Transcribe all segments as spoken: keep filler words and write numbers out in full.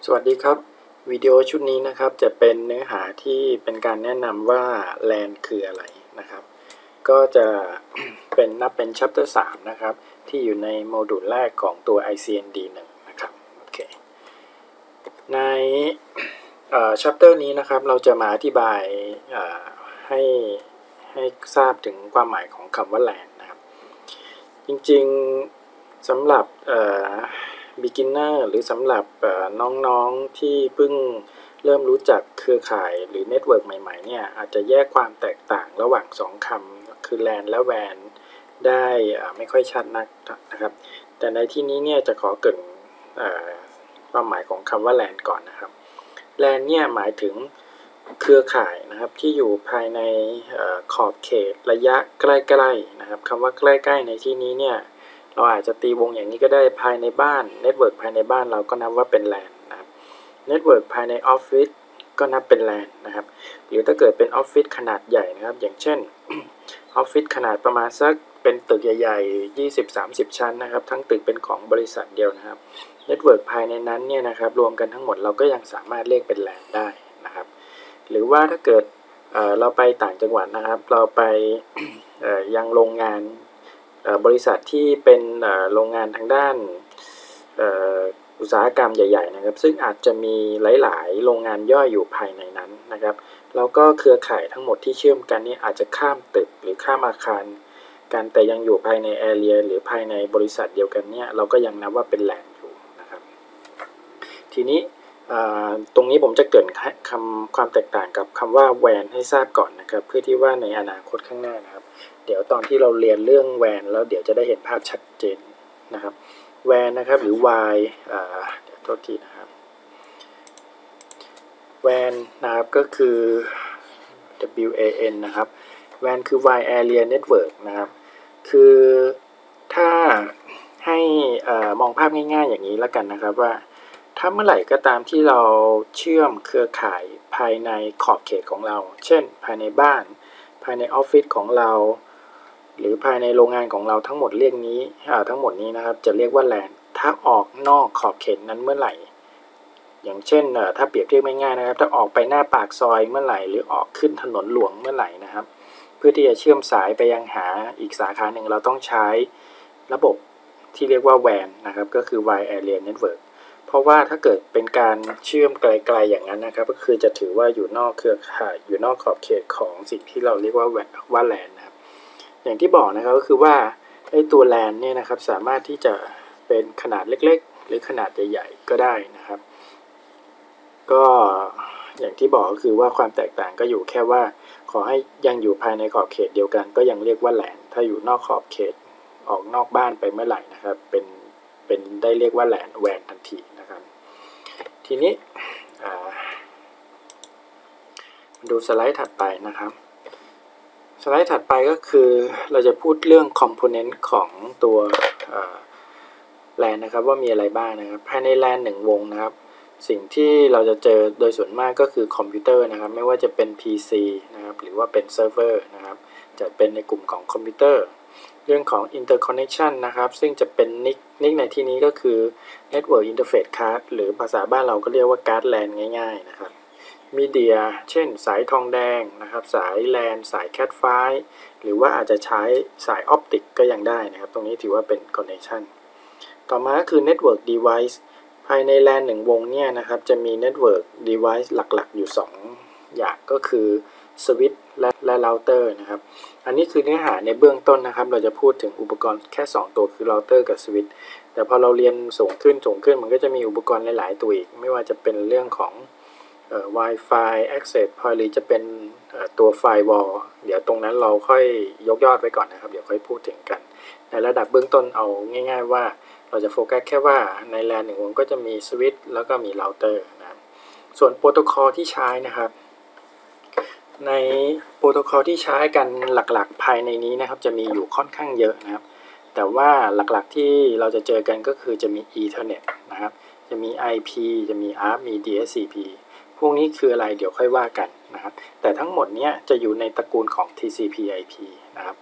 สวัสดีครับวิดีโอชุดนี้นะครับจะเป็นเนื้อหาที่เป็นการแนะนำว่า แลน คืออะไรนะครับก็จะ เป็นนับเป็น Chapter สามนะครับที่อยู่ในโมดูลแรกของตัว ไอ ซี เอ็น ดี หนึ่งนะครับโอเคใน Chapter นี้นะครับเราจะมาอธิบายให้ให้ทราบถึงความหมายของคำว่า แลน นะครับจริงๆสำหรับbeginner หรือสำหรับน้องๆที่เพิ่งเริ่มรู้จักเครือข่ายหรือเน็ตเวิร์กใหม่ๆเนี่ยอาจจะแยกความแตกต่างระหว่างสองคำคือ แลน และ แวน ได้ไม่ค่อยชัดนักนะครับแต่ในที่นี้เนี่ยจะขอเกริ่นความหมายของคำว่า แลน ก่อนนะครับ แลน เนี่ยหมายถึงเครือข่ายนะครับที่อยู่ภายในขอบเขตระยะใกล้ๆนะครับคำว่าใกล้ๆในที่นี้เนี่ยเราอาจจะตีวงอย่างนี้ก็ได้ภายในบ้านเน็ตเวิร์กภายในบ้านเราก็นับว่าเป็น แลน นะครับเน็ตเวิร์กภายในออฟฟิศก็นับเป็น แลน นะครับหรือถ้าเกิดเป็นออฟฟิศขนาดใหญ่นะครับอย่างเช่นออฟฟิศขนาดประมาณสักเป็นตึกใหญ่ๆ ยี่สิบ สามสิบ ชั้นนะครับทั้งตึกเป็นของบริษัทเดียวนะครับเน็ตเวิร์กภายในนั้นเนี่ยนะครับรวมกันทั้งหมดเราก็ยังสามารถเรียกเป็น แลน ได้นะครับหรือว่าถ้าเกิด เอ่อ เราไปต่างจังหวัดนะครับเราไป ยังโรงงานบริษัทที่เป็นโรงงานทางด้านอุตสาหกรรมใหญ่ๆนะครับซึ่งอาจจะมีหลายๆโรงงานย่อยอยู่ภายในนั้นนะครับแล้วก็เครือข่ายทั้งหมดที่เชื่อมกันนี่อาจจะข้ามตึกหรือข้ามอาคารกันแต่ยังอยู่ภายในแอเรียหรือภายในบริษัทเดียวกันเนี่ยเราก็ยังนับว่าเป็น แลน อยู่นะครับทีนี้ตรงนี้ผมจะเกริ่นคำความแตกต่างกับคำว่า แวน ให้ทราบก่อนนะครับเพื่อที่ว่าในอนาคตข้างหน้านะครับเดี๋ยวตอนที่เราเรียนเรื่อง แวน แล้วเดี๋ยวจะได้เห็นภาพชัดเจนนะครับ แวน นะครับหรือ Y อ่าเดี๋ยวโทษทีนะครับ แวน นะครับก็คือ W A N นะครับ แวน คือ Wide Area Network นะครับคือถ้าให้มองภาพง่ายๆอย่างนี้แล้วกันนะครับว่าถ้าเมื่อไหร่ก็ตามที่เราเชื่อมเครือข่ายภายในขอบเขตของเราเช่นภายในบ้านภายในออฟฟิศของเราหรือภายในโรงงานของเราทั้งหมดเรียกนี้ทั้งหมดนี้นะครับจะเรียกว่า แลน ถ้าออกนอกขอบเขตนั้นเมื่อไหร่อย่างเช่นถ้าเปรียบเทียบง่ายๆนะครับถ้าออกไปหน้าปากซอยเมื่อไหร่หรือออกขึ้นถนนหลวงเมื่อไหร่นะครับเพื่อที่จะเชื่อมสายไปยังหาอีกสาขาหนึ่งเราต้องใช้ระบบที่เรียกว่า แวน นะครับก็คือ Wide Area Network เพราะว่าถ้าเกิดเป็นการเชื่อมไกลๆอย่างนั้นนะครับก็คือจะถือว่าอยู่นอกเครือข่ายอยู่นอกขอบเขตของสิ่งที่เราเรียกว่าว่า แลน นะครับอย่างที่บอกนะครับก็คือว่าไอ้ตัว แลน เนี่ยนะครับสามารถที่จะเป็นขนาดเล็กๆหรือขนาดใหญ่ๆก็ได้นะครับก็อย่างที่บอกก็คือว่าความแตกต่างก็อยู่แค่ว่าขอให้ยังอยู่ภายในขอบเขตเดียวกันก็ยังเรียกว่า แลน ถ้าอยู่นอกขอบเขตออกนอกบ้านไปเมื่อไหร่นะครับเป็นเป็นได้เรียกว่า แลน แวน ทันทีนะครับทีนี้ดูสไลด์ถัดไปนะครับสไลด์ถัดไปก็คือเราจะพูดเรื่อง component ของตัว แลน นะครับว่ามีอะไรบ้างนะครับภายใน แลน หนึ่งวงนะครับสิ่งที่เราจะเจอโดยส่วนมากก็คือคอมพิวเตอร์นะครับไม่ว่าจะเป็น พี ซี นะครับหรือว่าเป็นเซิร์ฟเวอร์นะครับจะเป็นในกลุ่มของคอมพิวเตอร์เรื่องของ interconnection นะครับซึ่งจะเป็น นิก นิก ในที่นี้ก็คือ network interface card หรือภาษาบ้านเราก็เรียกว่าการ์ด แลน ง่ายๆนะครับมีเดียเช่นสายทองแดงนะครับสาย แลน สาย แคท ไฟว์ หรือว่าอาจจะใช้สายออปติกก็ยังได้นะครับตรงนี้ถือว่าเป็น connection ต่อมาก็คือ network device ภายใน แลน หนึ่งวงเนี่ยนะครับจะมี network device หลักๆอยู่สองอย่างก็คือสวิตช์และและเราเตอร์นะครับอันนี้คือเนื้อหาในเบื้องต้นนะครับเราจะพูดถึงอุปกรณ์แค่สองตัวคือเราเตอร์กับสวิตช์แต่พอเราเรียนสูงขึ้นสูงขึ้นมันก็จะมีอุปกรณ์หลายๆตัวอีกไม่ว่าจะเป็นเรื่องของเอ่อ Wi-Fi access point หรือจะเป็นตัว firewall เดี๋ยวตรงนั้นเราค่อยยกยอดไว้ก่อนนะครับเดี๋ยวค่อยพูดถึงกันในระดับเบื้องต้นเอาง่ายๆว่าเราจะโฟกัสแค่ว่าใน แลน หนึ่งวงก็จะมีสวิตช์แล้วก็มีเราเตอร์นะครับส่วนโปรโตคอลที่ใช้นะครับในโปรโตคอลที่ใช้กันหลักๆภายในนี้นะครับจะมีอยู่ค่อนข้างเยอะนะครับแต่ว่าหลักๆที่เราจะเจอกันก็คือจะมี Ethernet นะครับจะมี ไอ พี จะมี อาร์ พี มี ดี เอส ซี พี พวกนี้คืออะไรเดี๋ยวค่อยว่ากันนะครับแต่ทั้งหมดนี้จะอยู่ในตระกูลของ ที ซี พี ไอ พี นะครับ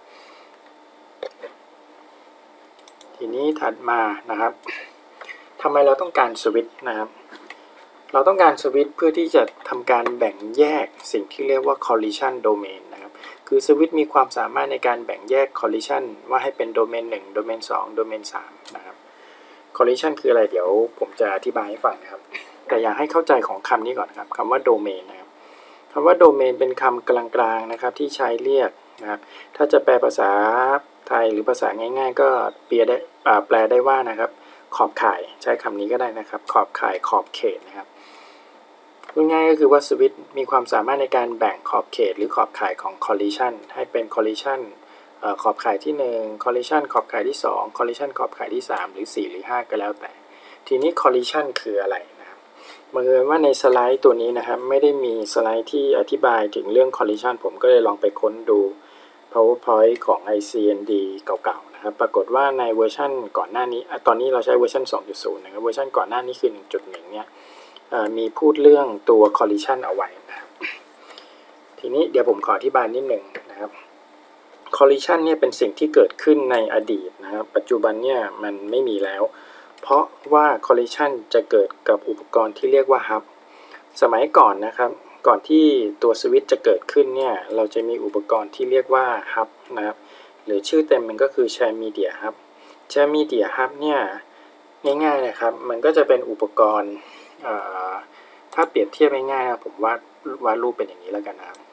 ทีนี้ถัดมานะครับทำไมเราต้องการสวิตช์นะครับเราต้องการสวิตช์เพื่อที่จะทำการแบ่งแยกสิ่งที่เรียกว่า collision domain นะครับคือสวิตช์มีความสามารถในการแบ่งแยก collision ว่าให้เป็นโดเมนหนึ่งโดเมนสองโดเมนสามนะครับ collision คืออะไรเดี๋ยวผมจะอธิบายให้ฟังนะครับแต่อยากให้เข้าใจของคำนี้ก่อนครับคำว่า domain นะครับคำว่า domain เป็นคำกลางๆนะครับที่ใช้เรียกนะครับถ้าจะแปลภาษาไทยหรือภาษาง่ายๆก็แปลได้แปลได้ว่านะครับขอบข่ายใช้คำนี้ก็ได้นะครับขอบข่ายขอบเขตนะครับพูดง่ายก็คือว่าสวิตช์มีความสามารถในการแบ่งขอบเขตหรือขอบข่ายของ collision ให้เป็น collision ขอบข่ายที่หนึ่ง collision ขอบข่ายที่สอง collision ขอบข่ายที่สามหรือสี่หรือห้าก็แล้วแต่ทีนี้ collision คืออะไรนะครับบังเอิญว่าในสไลด์ตัวนี้นะครับไม่ได้มีสไลด์ที่อธิบายถึงเรื่อง collision ผมก็เลยลองไปค้นดู PowerPoint ของ ไอ ซี เอ็น ดี เก่าๆนะครับปรากฏว่าในเวอร์ชันก่อนหน้านี้ตอนนี้เราใช้เวอร์ชัน สองจุดศูนย์ นะครับเวอร์ชันก่อนหน้านี้คือ หนึ่งจุดหนึ่ง เนี่ยมีพูดเรื่องตัว collision เอาไว้นะครับทีนี้เดี๋ยวผมขออธิบายนิดหนึ่งนะครับ collision เนี่ยเป็นสิ่งที่เกิดขึ้นในอดีตนะครับปัจจุบันเนี่ยมันไม่มีแล้วเพราะว่า collision จะเกิดกับอุปกรณ์ที่เรียกว่า hub สมัยก่อนนะครับก่อนที่ตัวสวิตช์จะเกิดขึ้นเนี่ยเราจะมีอุปกรณ์ที่เรียกว่า hub นะครับหรือชื่อเต็มมันก็คือ Shared Media Hub Shared Media Hub เนี่ยง่ายๆนะครับมันก็จะเป็นอุปกรณ์ถ้าเปรียบเทียบง่ายๆผมวาดวาดรูปเป็นอย่างนี้แล้วกันนะครับ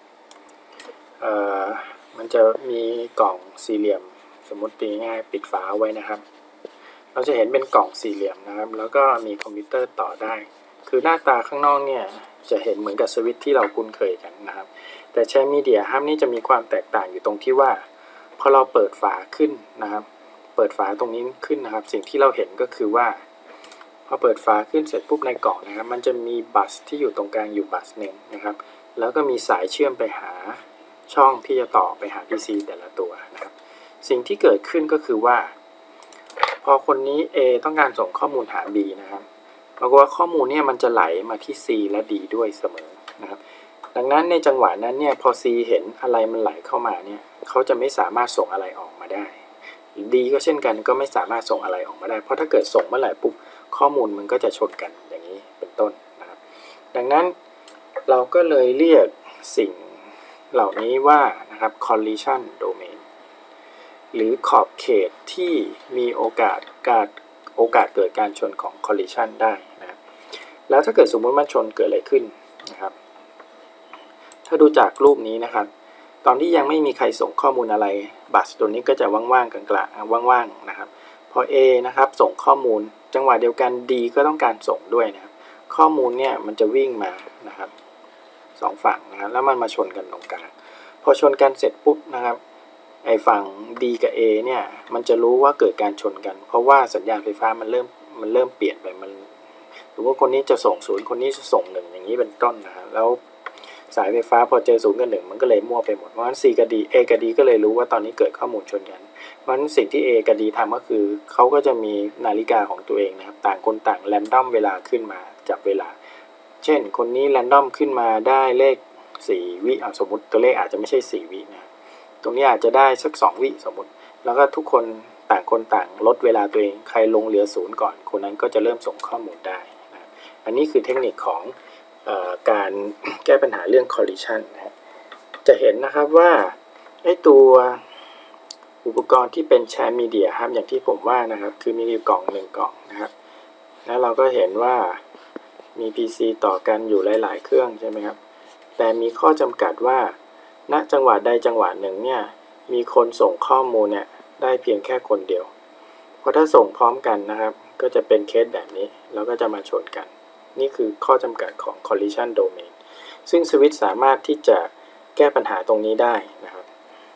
มันจะมีกล่องสี่เหลี่ยมสมมติตีง่ายปิดฝาไว้นะครับเราจะเห็นเป็นกล่องสี่เหลี่ยมนะครับแล้วก็มีคอมพิวเตอร์ต่อได้คือหน้าตาข้างนอกเนี่ยจะเห็นเหมือนกับสวิตช์ที่เราคุ้นเคยกันนะครับแต่Shared Media Hubนี่จะมีความแตกต่างอยู่ตรงที่ว่าพอเราเปิดฝาขึ้นนะครับเปิดฝาตรงนี้ขึ้นนะครับสิ่งที่เราเห็นก็คือว่าพอเปิดฝาขึ้นเสร็จปุ๊บในกล่องนะครับมันจะมีบัสที่อยู่ตรงกลางอยู่บัสหนึ่งนะครับแล้วก็มีสายเชื่อมไปหาช่องที่จะต่อไปหา พี ซี แต่ละตัวนะครับสิ่งที่เกิดขึ้นก็คือว่าพอคนนี้ A ต้องการส่งข้อมูลหา B นะครับปรากฏว่าข้อมูลเนี่ยมันจะไหลมาที่ C และ D ด้วยเสมอนะครับดังนั้นในจังหวะนั้นเนี่ยพอ C เห็นอะไรมันไหลเข้ามาเนี่ยเขาจะไม่สามารถส่งอะไรออกมาได้ดีก็เช่นกันก็ไม่สามารถส่งอะไรออกมาได้เพราะถ้าเกิดส่งเมื่อไหร่ปุ๊บข้อมูลมันก็จะชนกันอย่างนี้เป็นต้นนะครับดังนั้นเราก็เลยเรียกสิ่งเหล่านี้ว่านะครับ collision domain หรือขอบเขตที่มีโอกาสการโอกาสเกิดการชนของ collision ได้นะครับแล้วถ้าเกิดสมมติมันชนเกิดอะไรขึ้นนะครับถ้าดูจากรูปนี้นะครับตอนที่ยังไม่มีใครส่งข้อมูลอะไรบัสตัวนี้ก็จะว่างๆกลางๆว่างๆนะครับพอ A นะครับส่งข้อมูลจังหวะเดียวกัน D ก็ต้องการส่งด้วยนะครับข้อมูลเนี่ยมันจะวิ่งมานะครับสองฝั่งนะครับแล้วมันมาชนกันตรงกลางพอชนกันเสร็จปุ๊บนะครับไอ้ฝั่ง D กับ A เนี่ยมันจะรู้ว่าเกิดการชนกันเพราะว่าสัญญาณไฟฟ้ามันเริ่มมันเริ่มเปลี่ยนไปมันหรือว่าคนนี้จะส่งศูนย์คนนี้จะส่งหนึ่งอย่างนี้เป็นต้นนะครับแล้วสายไฟฟ้าพอเจอศูนย์กับหนึ่งมันก็เลยมั่วไปหมดเพราะฉะนั้น C กับ D A กับ D ก็เลยรู้ว่าตอนนี้เกิดข้อมูลชนกันเพราะฉะนั้นสิ่งที่ A กับ D ทำก็คือเขาก็จะมีนาฬิกาของตัวเองนะครับต่างคนต่างแรนดอมเวลาขึ้นมาจับเวลาเช่นคนนี้แรนดอมขึ้นมาได้เลขสี่วิสมมติตัวเลขอาจจะไม่ใช่สี่วินะตรงนี้อาจจะได้สักสองวิสมมติแล้วก็ทุกคนต่างคนต่างลดเวลาตัวเองใครลงเหลือศูนย์ก่อนคนนั้นก็จะเริ่มส่งข้อมูลได้นะอันนี้คือเทคนิคของเอ่อการแก้ปัญหาเรื่อง collision นะจะเห็นนะครับว่าไอ้ตัวอุปกรณ์ที่เป็น Shared Media ครับอย่างที่ผมว่านะครับคือมีกล่องหนึ่งกล่องนะครับแล้วเราก็เห็นว่ามี พี ซี ต่อกันอยู่หลายๆเครื่องใช่ไหมครับแต่มีข้อจำกัดว่าณจังหวะใดจังหวะหนึ่งเนี่ยมีคนส่งข้อมูลเนี่ยได้เพียงแค่คนเดียวเพราะถ้าส่งพร้อมกันนะครับก็จะเป็นเคสแบบนี้แล้วก็จะมาชนกันนี่คือข้อจำกัดของ collision domain ซึ่งสวิตช์สามารถที่จะแก้ปัญหาตรงนี้ได้นะครับ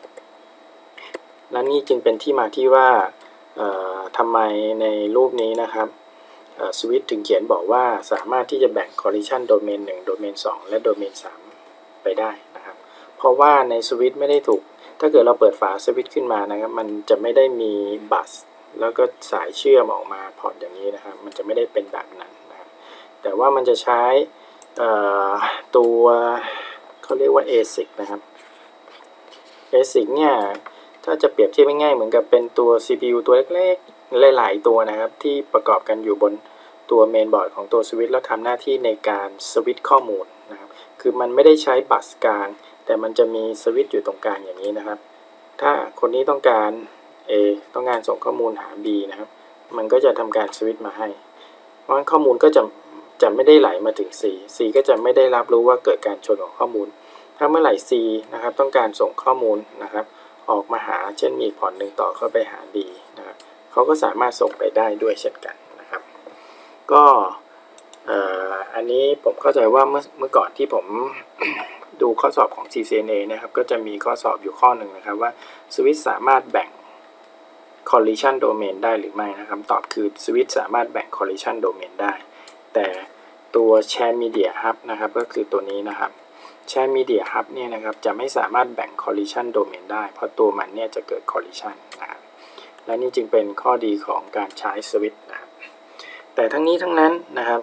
และนี่จึงเป็นที่มาที่ว่าทำไมในรูปนี้นะครับสวิตช์ถึงเขียนบอกว่าสามารถที่จะแบ่ง collision domain หนึ่ง domain สองและ domain สามไปได้นะครับเพราะว่าในสวิตช์ไม่ได้ถูกถ้าเกิดเราเปิดฝาสวิตช์ขึ้นมานะครับมันจะไม่ได้มีบัสแล้วก็สายเชื่อมออกมาพอร์ตอย่างนี้นะครับมันจะไม่ได้เป็นแบบนั้นนะครับแต่ว่ามันจะใช้ตัวเขาเรียกว่า เอ ซิก นะครับ เอ ซิก เนี่ยถ้าจะเปรียบเทียบง่ายๆเหมือนกับเป็นตัว ซี พี ยู ตัวเล็กๆหลายๆตัวนะครับที่ประกอบกันอยู่บนตัวเมนบอร์ดของตัวสวิตช์แล้วทำหน้าที่ในการสวิตช์ข้อมูลนะครับคือมันไม่ได้ใช้บัสกลางแต่มันจะมีสวิตช์อยู่ตรงกลางอย่างนี้นะครับถ้าคนนี้ต้องการ A ต้องการส่งข้อมูลหา B นะครับมันก็จะทำการสวิตช์มาให้เพราะฉะนั้นข้อมูลก็จะจะไม่ได้ไหลมาถึง C C ก็จะไม่ได้รับรู้ว่าเกิดการชนของข้อมูลถ้าเมื่อไหร่ C นะครับต้องการส่งข้อมูลนะครับออกมาหาเช่นมีพอร์ตหนึ่งต่อเข้าไปหา D นะครับเขาก็สามารถส่งไปได้ด้วยเช่นกันนะครับก็อันนี้ผมเข้าใจว่าเมื่อเมื่อก่อนที่ผม ดูข้อสอบของ ซี ซี เอ็น เอ นะครับก็จะมีข้อสอบอยู่ข้อหนึ่งนะครับว่าสวิตช์สามารถแบ่ง collision domain ได้หรือไม่นะครับตอบคือสวิตช์สามารถแบ่ง collision domain ได้แต่ตัว share media hub นะครับก็คือตัวนี้นะครับ share media hub เนี่ยนะครับจะไม่สามารถแบ่ง collision domain ได้เพราะตัวมันเนี่ยจะเกิด collision นะครับและนี่จึงเป็นข้อดีของการใช้สวิตช์นะครับแต่ทั้งนี้ทั้งนั้นนะครับ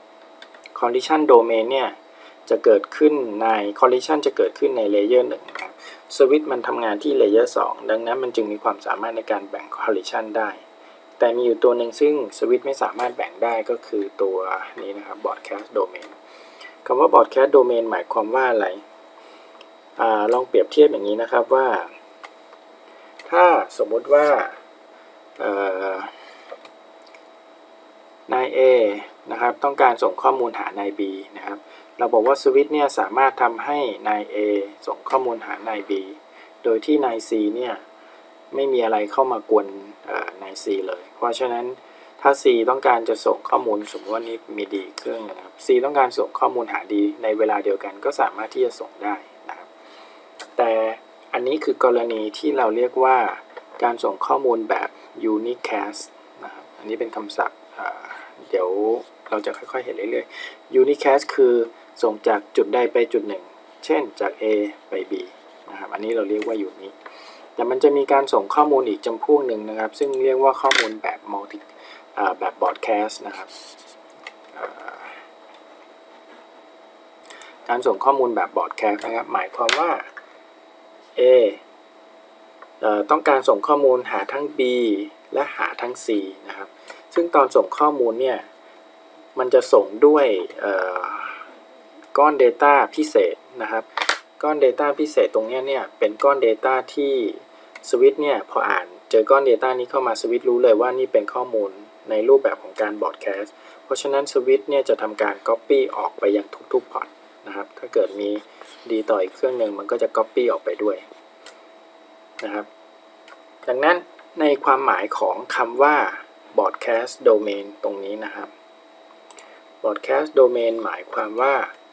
collision domain เนี่ยจะเกิดขึ้นใน collision จะเกิดขึ้นในเลเยอร์หนึ่งนะครับสวิตช์มันทำงานที่เลเยอร์สองดังนั้นมันจึงมีความสามารถในการแบ่ง collision ได้แต่มีอยู่ตัวหนึ่งซึ่งสวิตช์ไม่สามารถแบ่งได้ก็คือตัวนี้นะครับ broadcast domain คำว่า broadcast domain หมายความว่าอะไรอ่าลองเปรียบเทียบอย่างนี้นะครับว่าถ้าสมมติว่านาย A นะครับต้องการส่งข้อมูลหานาย B นะครับเราบอกว่าสวิตช์เนี่ยสามารถทำให้นาย A ส่งข้อมูลหานาย B โดยที่นาย C เนี่ยไม่มีอะไรเข้ามากวนนาย C เลยเพราะฉะนั้นถ้า C ต้องการจะส่งข้อมูลสมมติว่านี้มี D เครื่องนะครับ C ต้องการส่งข้อมูลหา D ในเวลาเดียวกันก็สามารถที่จะส่งได้นะครับแต่อันนี้คือกรณีที่เราเรียกว่าการส่งข้อมูลแบบ unicast นะครับอันนี้เป็นคำศัพท์เดี๋ยวเราจะค่อยๆเห็นเรื่อยๆ unicast คือส่งจากจุดใดไปจุดหนึ่งเช่นจาก A ไป B นะครับอันนี้เราเรียกว่า unique แต่มันจะมีการส่งข้อมูลอีกจำพวกหนึ่งนะครับซึ่งเรียกว่าข้อมูลแบบ multi แบบ broadcast นะครับการส่งข้อมูลแบบ broadcast นะครับหมายความว่า A ต้องการส่งข้อมูลหาทั้ง B และหาทั้ง C นะครับซึ่งตอนส่งข้อมูลเนี่ยมันจะส่งด้วยก้อน Data พิเศษนะครับก้อน Data พิเศษตรงนี้เนี่ยเป็นก้อน Data ที่สวิตช์เนี่ยพออ่านเจอก้อน Data นี้เข้ามาสวิตช์รู้เลยว่านี่เป็นข้อมูลในรูปแบบของการ broadcast เพราะฉะนั้นสวิตช์เนี่ยจะทำการ copy ออกไปยังทุกๆพอร์ตนะครับถ้าเกิดมีดีต่ออีกเครื่องหนึ่งมันก็จะ copy ออกไปด้วยนะครับดังนั้นในความหมายของคำว่า broadcast domain ตรงนี้นะครับ broadcast domain หมายความว่า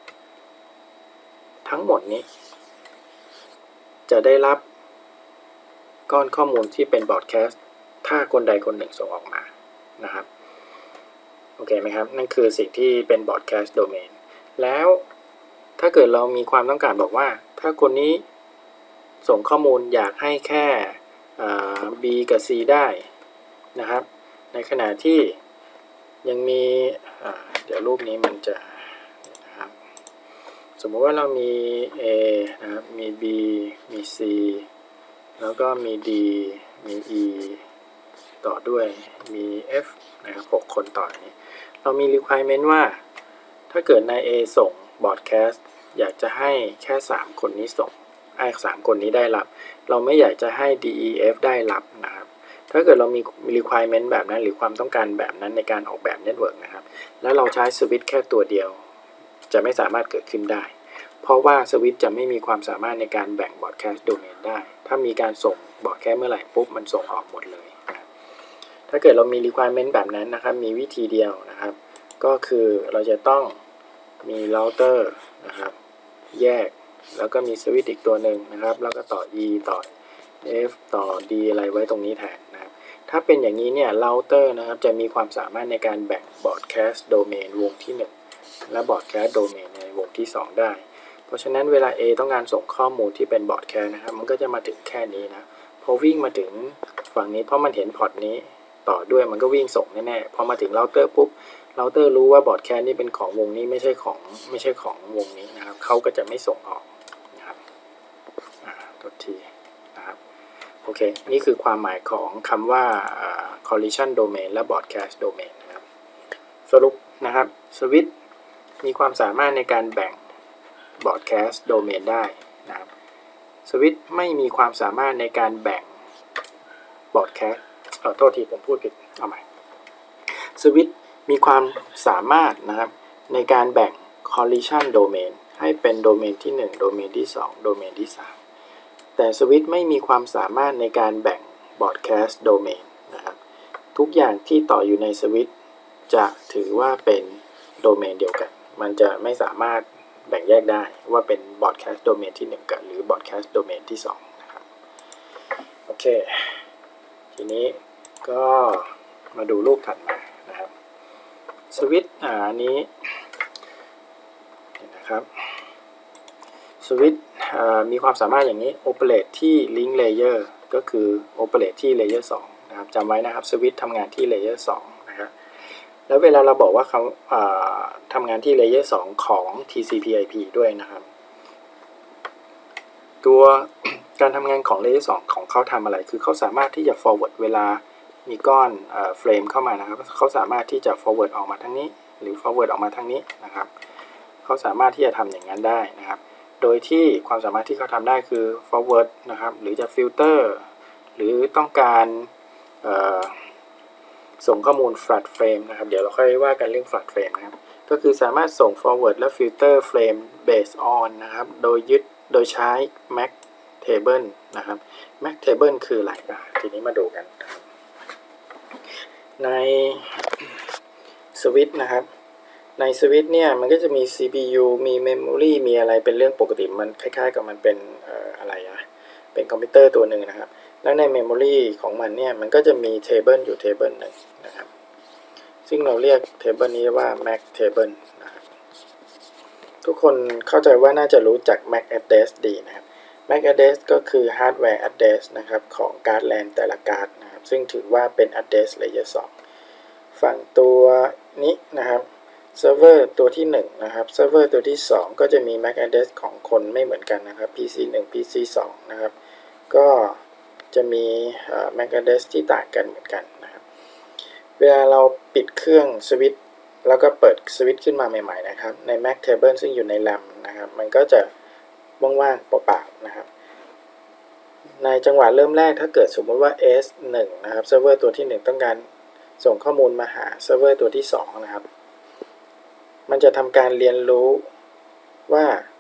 ทั้งหมดนี้จะได้รับก้อนข้อมูลที่เป็น broadcast ถ้าคนใดคนหนึ่งส่งออกมานะครับโอเคไหมครับนั่นคือสิ่งที่เป็น broadcast domain แล้วถ้าเกิดเรามีความต้องการบอกว่าถ้าคนนี้ส่งข้อมูลอยากให้แค่ B กับ C ได้นะครับในขณะที่ยังมีเดี๋ยวรูปนี้มันจะนะครับสมมติว่าเรามี A นะครับมี B มี C แล้วก็มี D มี E ต่อด้วยมี F นะครับหกคนต่อนี้เรามี requirement ว่าถ้าเกิดนาย A ส่ง broadcast อยากจะให้แค่สามคนนี้ส่งไอ้สามคนนี้ได้รับเราไม่อยากจะให้ D E F ได้รับนะครับถ้าเกิดเรามี requirement แบบนั้นหรือความต้องการแบบนั้นในการออกแบบเน็ตเวิร์กนะครับแล้วเราใช้สวิตช์แค่ตัวเดียวจะไม่สามารถเกิดขึ้นได้เพราะว่าสวิตช์จะไม่มีความสามารถในการแบ่ง broadcast domain ได้ถ้ามีการส่ง broadcast เมื่อไหร่ปุ๊บมันส่งออกหมดเลยนะถ้าเกิดเรามี requirement แบบนั้นนะครับมีวิธีเดียวนะครับก็คือเราจะต้องมี router นะครับแยกแล้วก็มีสวิตช์อีกตัวหนึ่งนะครับแล้วก็ต่อ E ต่อ F ต่อ D อะไรไว้ตรงนี้แทนนะครับถ้าเป็นอย่างนี้เนี่ย router นะครับจะมีความสามารถในการแบ่ง broadcast domain วงที่หนึ่งและ broadcast domain ในวงที่สองได้เพราะฉะนั้นเวลา A ต้องการส่งข้อมูลที่เป็น broadcast นะครับมันก็จะมาถึงแค่นี้นะพอวิ่งมาถึงฝั่งนี้เพราะมันเห็นพอร์ตนี้ต่อด้วยมันก็วิ่งส่งแน่ๆพอมาถึง router ปุ๊บเราเตอร์รู้ว่าบอร์ดแคสนี่เป็นของวงนี้ไม่ใช่ของไม่ใช่ของวงนี้นะครับเขาก็จะไม่ส่งออกนะครับอ่าตัวทีนะครับโอเคนี่คือความหมายของคำว่า collision domain และ broadcast domain นะครับสรุปนะครับสวิตช์มีความสามารถในการแบ่ง broadcast domain ได้นะครับสวิตช์ไม่มีความสามารถในการแบ่ง broadcast เอ่อโทษทีผมพูดผิดเอาใหม่สวิตช์มีความสามารถนะครับในการแบ่ง collision domain ให้เป็นโดเมนที่หนึ่งโดเมนที่สองโดเมนที่สามแต่สวิตช์ไม่มีความสามารถในการแบ่ง broadcast domain นะครับทุกอย่างที่ต่ออยู่ในสวิตช์จะถือว่าเป็นโดเมนเดียวกันมันจะไม่สามารถแบ่งแยกได้ว่าเป็น broadcast domain ที่หนึ่งกับหรือ broadcast domain ที่สองนะครับโอเคทีนี้ก็มาดูรูปถัดมานะครับสวิตช์อ่าอันนี้นะครับสวิตช์มีความสามารถอย่างนี้ operate ที่ link layer ก็คือ operate ที่ layer สองนะครับจำไว้นะครับสวิตช์ทำงานที่ layer สองนะครับแล้วเวลาเราบอกว่าเขาทำงานที่ layer สองของ ที ซี พี ไอ พี ด้วยนะครับตัวการทำงานของ layer สองของเขาทำอะไรคือเขาสามารถที่จะ forward เวลามีก้อนเฟรมเข้ามานะครับเขาสามารถที่จะ forward ออกมาทางนี้หรือ forward ออกมาทางนี้นะครับเขาสามารถที่จะทำอย่างนั้นได้นะครับโดยที่ความสามารถที่เขาทำได้คือ forward นะครับหรือจะ filter หรือต้องการส่งข้อมูล flat frame นะครับเดี๋ยวเราค่อยว่ากันเรื่อง flat frame นะครับก็คือสามารถส่ง forward และ filter frame based on นะครับโดยยึดโดยใช้ mac table นะครับ mac table คืออะไรอ่ะทีนี้มาดูกันนะครับในสวิตช์นะครับในสวิตช์เนี่ยมันก็จะมี ซี พี ยู มี memory มีอะไรเป็นเรื่องปกติมันคล้ายๆกับมันเป็นเอ่ออะไรอะเป็นคอมพิวเตอร์ตัวหนึ่งนะครับแล้วใน memory ของมันเนี่ยมันก็จะมี table อยู่ table หนึ่งนะครับซึ่งเราเรียก table นี้ว่า mac table นะครับทุกคนเข้าใจว่าน่าจะรู้จัก mac address ดีนะครับ mac address ก็คือ hardware address นะครับของการ์ด แลน แต่ละการ์ดนะครับซึ่งถือว่าเป็น address layer สองฝั่งตัวนี้นะครับเซิร์ฟเวอร์ตัวที่หนึ่งนะครับเซิร์ฟเวอร์ตัวที่สองก็จะมี mac address ของคนไม่เหมือนกันนะครับ พี ซี หนึ่ง พี ซี สองนะครับก็จะมี mac address ที่ต่างกันเหมือนกันนะครับเวลาเราปิดเครื่องสวิตช์แล้วก็เปิดสวิตช์ขึ้นมาใหม่ๆนะครับใน mac table ซึ่งอยู่ใน RAM นะครับมันก็จะว่างๆเปล่าๆนะครับในจังหวะเริ่มแรกถ้าเกิดสมมติว่า เอส หนึ่ง นะครับเซิร์ฟเวอร์ตัวที่หนึ่งต้องการส่งข้อมูลมาหาเซิร์ฟเวอร์ตัวที่สองนะครับมันจะทำการเรียนรู้ว่า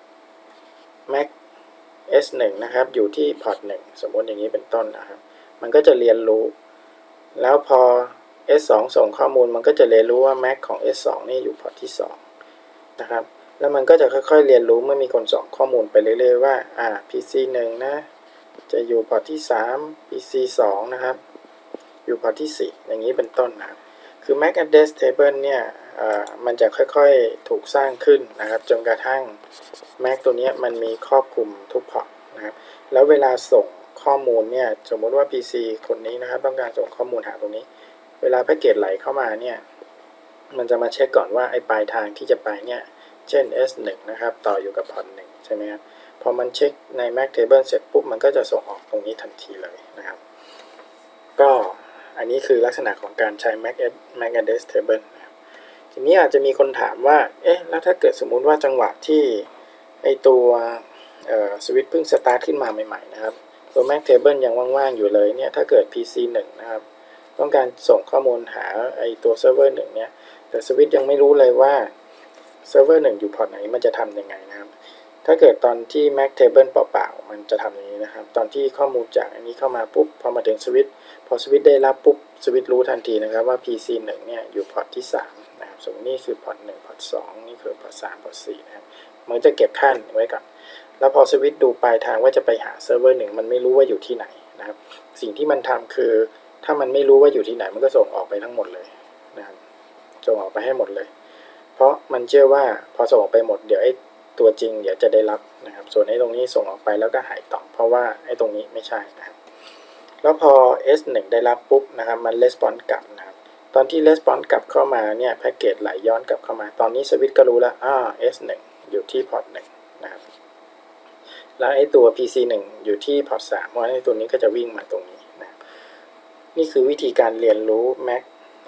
mac เอส หนึ่ง นะครับอยู่ที่พอร์ตหนึ่งสมมติอย่างนี้เป็นต้นนะครับมันก็จะเรียนรู้แล้วพอ เอส สอง ส่งข้อมูลมันก็จะเรียนรู้ว่า mac ของ เอส สอง นี่อยู่พอร์ตที่สองนะครับแล้วมันก็จะค่อยๆเรียนรู้เมื่อมีคนส่งข้อมูลไปเรื่อยๆว่าอ่า พี ซี หนึ่ง นะจะอยู่พอร์ตที่สาม พี ซี สอง นะครับอยู่พอร์ตที่สี่อย่างนี้เป็นต้นนะครับคือ mac address table เนี่ยมันจะค่อยๆถูกสร้างขึ้นนะครับจนกระทั่ง mac ตัวนี้มันมีครอบคลุมทุกพอร์ตนะครับแล้วเวลาส่งข้อมูลเนี่ยสมมติว่า พี ซี คนนี้นะครับต้องการส่งข้อมูลหาตรงนี้เวลาแพ็กเกจไหลเข้ามาเนี่ยมันจะมาเช็คก่อนว่าไอ้ปลายทางที่จะไปเนี่ยเช่น เอส หนึ่ง นะครับต่ออยู่กับพอร์ตหนึ่งใช่ไหมครับพอมันเช็คใน mac table เสร็จปุ๊บมันก็จะส่งออกตรงนี้ทันทีเลยนะครับก็อันนี้คือลักษณะของการใช้ mac mac address table นะครับทีนี้อาจจะมีคนถามว่าเอ๊ะแล้วถ้าเกิดสมมุติว่าจังหวะที่ไอตัวสวิตช์เพิ่งสตาร์ทขึ้นมาใหม่ๆนะครับตัว mac table ยังว่างๆอยู่เลยเนี่ยถ้าเกิด พี ซี หนึ่ง นะครับต้องการส่งข้อมูลหาไอตัวเซิร์ฟเวอร์หนึ่งเนี่ยแต่สวิตช์ยังไม่รู้เลยว่าเซิร์ฟเวอร์หนึ่งอยู่พอร์ตไหนมันจะทำยังไงนะครับถ้าเกิดตอนที่ mac table เปล่าๆมันจะทำอย่างนี้นะครับตอนที่ข้อมูลจากอันนี้เข้ามาปุ๊บพอมาถึงสวิตช์พอสวิตช์ได้รับปุ๊บสวิตช์รู้ทันทีนะครับว่า พี ซี หนึ่ง เนี่ยอยู่พอร์ตที่สามนะครับสมมตินี่คือพอร์ตหนึ่งพอร์ตสองนี่คือพอร์ตสามพอร์ตสี่นะครับมันจะเก็บค่าไว้ก่อนแล้วพอสวิตช์ดูปลายทางว่าจะไปหาเซิร์ฟเวอร์หนึ่งมันไม่รู้ว่าอยู่ที่ไหนนะครับสิ่งที่มันทำคือถ้ามันไม่รู้ว่าอยู่ที่ไหนมันก็ส่งออกไปทั้งหมดเลยนะครับส่งออกไปให้หมดเลยเพราะมันเชื่อว่าพอส่งออกไปหมดเดี๋ยวไอ้ตัวจริงเดี๋ยวจะได้รับนะครับส่วนไอ้ตรงนี้ส่งออกไปแล้วก็หายต่อเพราะว่าไอ้ตรงนี้ไม่ใช่นะครับแล้วพอ เอส หนึ่ง ได้รับปุ๊บนะครับมัน response กลับนะครับตอนที่ response กลับเข้ามาเนี่ยแพ็กเกจไหลย้อนกลับเข้ามาตอนนี้สวิตช์ก็รู้แล้วอ่า เอส หนึ่ง อยู่ที่พอร์ตหนึ่งนะครับแล้วไอ้ตัว พี ซี หนึ่ง อยู่ที่พอร์ตสามเพราะไอ้ตัวนี้ก็จะวิ่งมาตรงนี้นะนี่คือวิธีการเรียนรู้ mac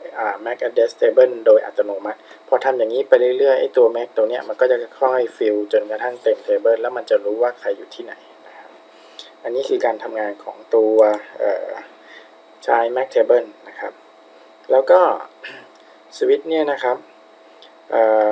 แม็ก address table โดยอัตโนมัติพอทำอย่างนี้ไปเรื่อยๆไอ้ตัว Mac ตัวเนี้ยมันก็จะค่อยฟิลจนกระทั่งเต็ม table แล้วมันจะรู้ว่าใครอยู่ที่ไหนนะครับอันนี้คือการทำงานของตัวใช้ Mac table นะครับแล้วก็สวิตช์เนี่ยนะครับอ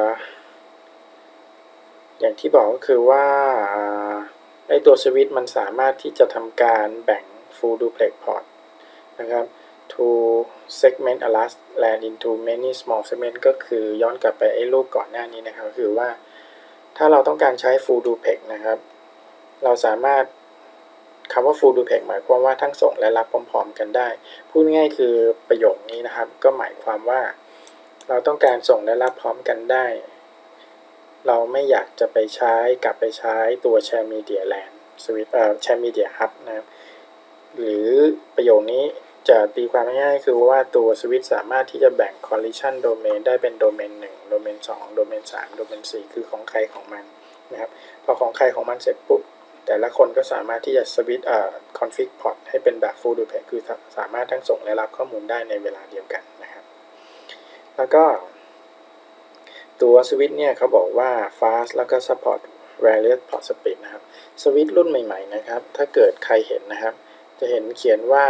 อย่างที่บอกก็คือว่าไอ้ตัวสวิตช์มันสามารถที่จะทำการแบ่ง full duplex port นะครับ to segment a large LAN into many small segment ก็คือย้อนกลับไปไอ้รูปก่อนหน้านี้นะครับคือว่าถ้าเราต้องการใช้ full duplex นะครับเราสามารถคำว่า full duplex หมายความว่าทั้งส่งและรับพร้อมๆกันได้พูดง่ายคือประโยคนี้นะครับก็หมายความว่าเราต้องการส่งและรับพร้อมกันได้เราไม่อยากจะไปใช้กลับไปใช้ตัว Share Media LAN Switch เอ่อ Share Media Hub นะครับหรือประโยคนี้จะตีความง่ายๆคือว่าตัวสวิตช์สามารถที่จะแบ่ง collision domain ได้เป็นโดเมนหนึ่งโดเมนสองโดเมนสามโดเมนสี่คือของใครของมันนะครับพอของใครของมันเสร็จปุ๊บแต่ละคนก็สามารถที่จะสวิตช์เอ่อ config port ให้เป็นแบบ full duplex คือสามารถทั้งส่งและรับข้อมูลได้ในเวลาเดียวกันนะครับแล้วก็ตัวสวิตช์เนี่ยเขาบอกว่า fast แล้วก็ support various port speed นะครับสวิตช์รุ่นใหม่ๆนะครับถ้าเกิดใครเห็นนะครับจะเห็นเขียนว่า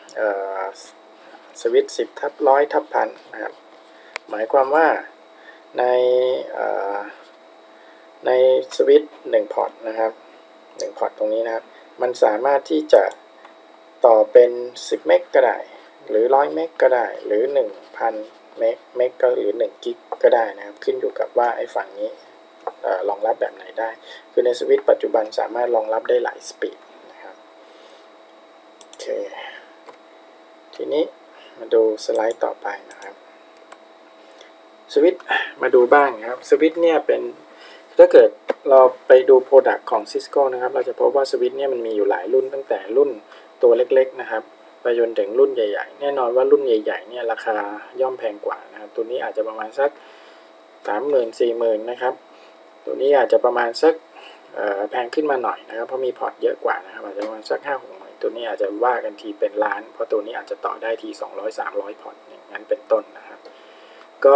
สวิตช์สิบทับร้อยทับพันนะครับหมายความว่าในในสวิตช์หนึ่งพอร์ตนะครับหนึ่งพอร์ตตรงนี้นะครับมันสามารถที่จะต่อเป็นสิบเมกก็ได้หรือหนึ่งร้อยเมกก็ได้หรือ หนึ่งพัน เมกเมกก็หรือหนึ่งกิกก็ได้นะครับขึ้นอยู่กับว่าไอ้ฝั่งนี้รองรับแบบไหนได้คือในสวิตช์ปัจจุบันสามารถรองรับได้หลายสปีดนะครับโอเคทีนี้มาดูสไลด์ต่อไปนะครับสวิตช์มาดูบ้างครับสวิตช์เนี่ยเป็นถ้าเกิดเราไปดู Product ของ Cisco นะครับเราจะพบว่าสวิตช์เนี่ยมันมีอยู่หลายรุ่นตั้งแต่รุ่นตัวเล็กๆนะครับไปจนถึงรุ่นใหญ่ๆแน่นอนว่ารุ่นใหญ่ๆเนี่ยราคาย่อมแพงกว่านะครับตัวนี้อาจจะประมาณสัก สามหมื่น สี่หมื่น นะครับตัวนี้อาจจะประมาณสักแพงขึ้นมาหน่อยนะครับเพราะมีพอร์ตเยอะกว่านะครับอาจจะประมาณสัก ห้าหกหมื่น ตัวนี้อาจจะว่ากันทีเป็นล้านเพราะตัวนี้อาจจะต่อได้ทีสองร้อย สามร้อยพอร์ตอย่างนั้นเป็นต้นนะครับก็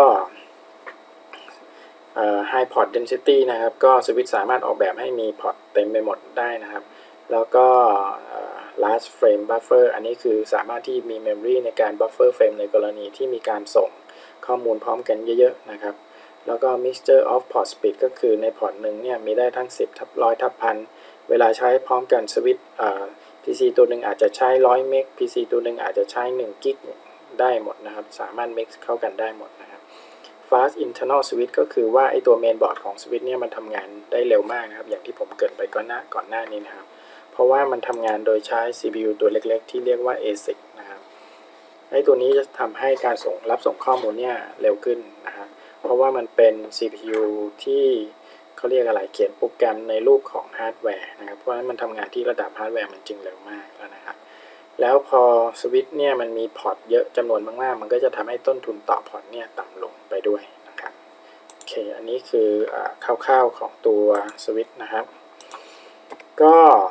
High Port Density นะครับก็สวิตช์สามารถออกแบบให้มีพอร์ตเต็มไปหมดได้นะครับแล้วก็ Large Frame Buffer อันนี้คือสามารถที่มี Memory ในการ Buffer Frame ในกรณีที่มีการส่งข้อมูลพร้อมกันเยอะๆนะครับแล้วก็ Mixture of Port Speed ก็คือในพอร์ตหนึ่งเนี่ยมีได้ทั้งสิบทับร้อยทับพันเวลาใช้พร้อมกันสวิตช์ พี ซี ตัวหนึ่งอาจจะใช้หนึ่งร้อยเมก พี ซี ตัวหนึ่งอาจจะใช้หนึ่งกิกได้หมดนะครับสามารถ mix เข้ากันได้หมดนะครับ Fast Internal Switch ก็คือว่าไอตัว Main Board ของสวิตช์เนี่ยมันทำงานได้เร็วมากนะครับอย่างที่ผมเกริ่นไปก่อนหน้าก่อนหน้านี้นะครับเพราะว่ามันทำงานโดยใช้ ซี พี ยู ตัวเล็กๆที่เรียกว่า เอ ซิก นะครับไอตัวนี้จะทำให้การส่งรับส่งข้อมูลเนี่ยเร็วขึ้นนะครับเพราะว่ามันเป็น ซี พี ยู ที่เขาเรียกอะไรเขียนโปรแกรมในรูปของฮาร์ดแวร์นะครับเพราะฉะนั้นมันทำงานที่ระดับฮาร์ดแวร์มันจึงเร็วมากแล้วนะครับแล้วพอสวิตช์เนี่ยมันมีพอร์ตเยอะจำนวนมากๆมันก็จะทำให้ต้นทุนต่อพอร์ตเนี่ยต่ำลงไปด้วยนะครับโอเคอันนี้คือคร่าวๆของตัวสวิตช์นะครับก็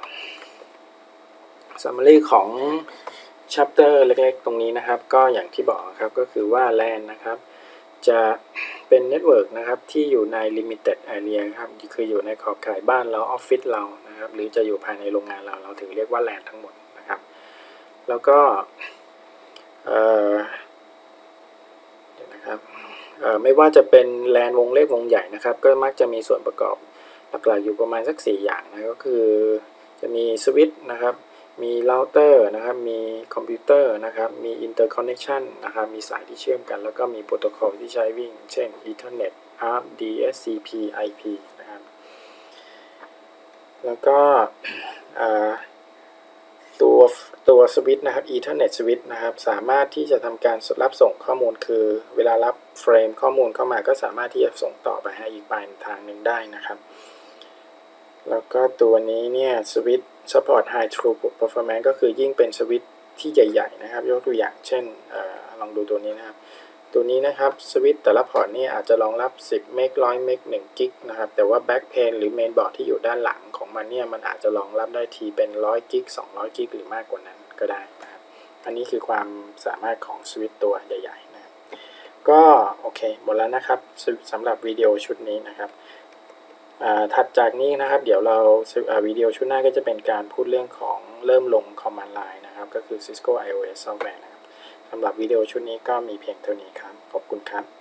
summary ของ chapter เล็กๆตรงนี้นะครับก็อย่างที่บอกครับก็คือว่า LAN นะครับจะเป็นเน็ตเวิร์กนะครับที่อยู่ใน limited area ครับคืออยู่ในขอบข่ายบ้านเราออฟฟิศเรานะครับหรือจะอยู่ภายในโรงงานเราเราถึงเรียกว่า LAN ทั้งหมดนะครับแล้วก็เอ่อเดี๋ยวนะครับเอ่อไม่ว่าจะเป็น LAN วงเล็กวงใหญ่นะครับก็มักจะมีส่วนประกอบหลักๆอยู่ประมาณสักสี่อย่างนะก็คือจะมีสวิตช์นะครับมีเราเตอร์นะครับมีคอมพิวเตอร์นะครับมีอินเตอร์คอนเนคชันนะครับมีสายที่เชื่อมกันแล้วก็มีโปรโตคอลที่ใช้วิ่งเช่น Ethernet อาร์ ดี เอส ซี พี ไอ พี นะครับแล้วก็ตัวตัวสวิตช์นะครับ Ethernet Switch นะครับสามารถที่จะทำการรับส่งข้อมูลคือเวลารับเฟรมข้อมูลเข้ามาก็สามารถที่จะส่งต่อไปให้อีกปลายทางหนึ่งได้นะครับแล้วก็ตัวนี้เนี่ยสวิตช์ support high throughput performance ก็คือยิ่งเป็นสวิตช์ที่ใหญ่ๆนะครับยกตัวอย่างเช่นเอ่อลองดูตัวนี้นะครับตัวนี้นะครับสวิตช์แต่ละพอร์ตนี่อาจจะรองรับสิบเมกหนึ่งร้อยเมกหนึ่งกิกนะครับแต่ว่า back plane หรือ main board ที่อยู่ด้านหลังของมันเนี่ยมันอาจจะรองรับได้ทีเป็นหนึ่งร้อยกิกสองร้อยกิกหรือมากกว่านั้นก็ได้นะครับอันนี้คือความสามารถของสวิตช์ตัวใหญ่ๆนะครับก็โอเคหมดแล้วนะครับสำหรับวิดีโอชุดนี้นะครับถัดจากนี้นะครับเดี๋ยวเราวิดีโอชุดหน้าก็จะเป็นการพูดเรื่องของเริ่มลง Command Line นะครับก็คือ Cisco iOS Software นะครับสำหรับวิดีโอชุดนี้ก็มีเพียงเท่านี้ครับขอบคุณครับ